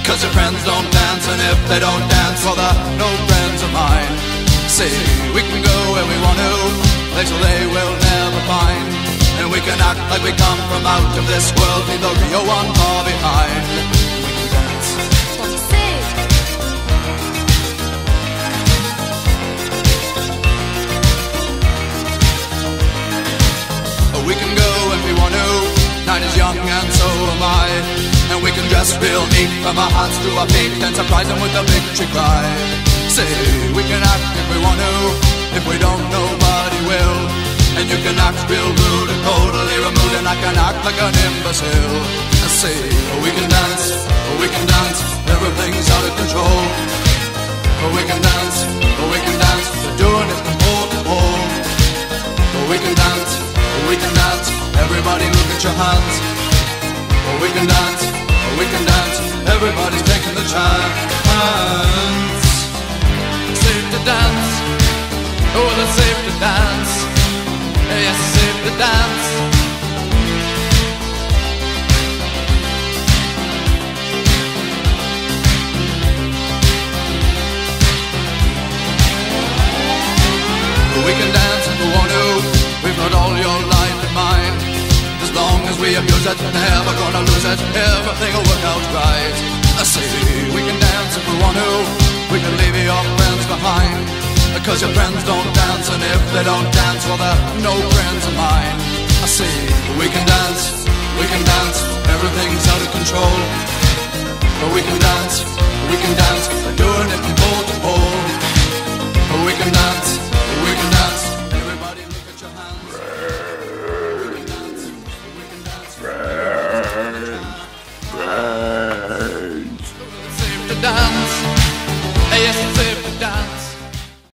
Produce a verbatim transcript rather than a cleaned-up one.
Cause your friends don't dance, and if they don't dance, well they're no friends of mine. See, we can go where we want to, places they will never find. And we can act like we come from out of this world, leave the real one far behind. We can dance. What you say? We can go if we want to, night is young and so am I. And we can dress real neat from our hearts to our feet and surprise them with a victory cry. Say, we can act if we want to, if we don't nobody will. And you can act real rude and totally removed, and I can act like an imbecile. I say, we can dance, we can dance, everything's out of control. We can dance, we can dance, we're doing it from pole to pole. We can dance, we can dance, everybody look at your hands. We can dance, we can dance, everybody's taking the chance. It's safe to dance, oh it's safe to dance. Yes, it's safe to dance. We can dance if we want to, we've got all your life in mind. As long as we abuse it, never gonna lose it, everything will work out right. I say, we can dance if we want to, we can leave your friends behind. Cause your friends don't dance, and if they don't dance, well they're no friends of mine. I say, we can dance, we can dance, everything's out of control. But we can dance,